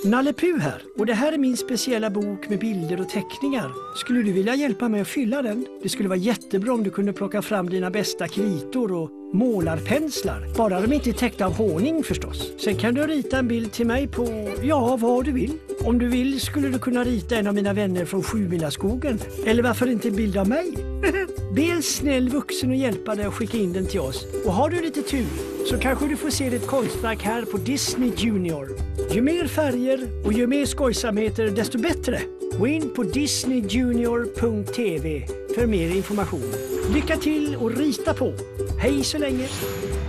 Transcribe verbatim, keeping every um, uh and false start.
Nalle Puh här, och det här är min speciella bok med bilder och teckningar. Skulle du vilja hjälpa mig att fylla den? Det skulle vara jättebra om du kunde plocka fram dina bästa kritor och målarpenslar. Bara de inte är täckta av honung förstås. Sen kan du rita en bild till mig på, ja, vad du vill. Om du vill skulle du kunna rita en av mina vänner från Sjumilaskogen. Eller varför inte en bild av mig? Be en snäll vuxen att hjälpa dig och skicka in den till oss. Och har du lite tur så kanske du får se ditt konstverk här på Disney Junior. Ju mer färger och ju mer skojsamheter desto bättre. Gå in på disney junior punkt t v för mer information. Lycka till och rita på. Hej så länge!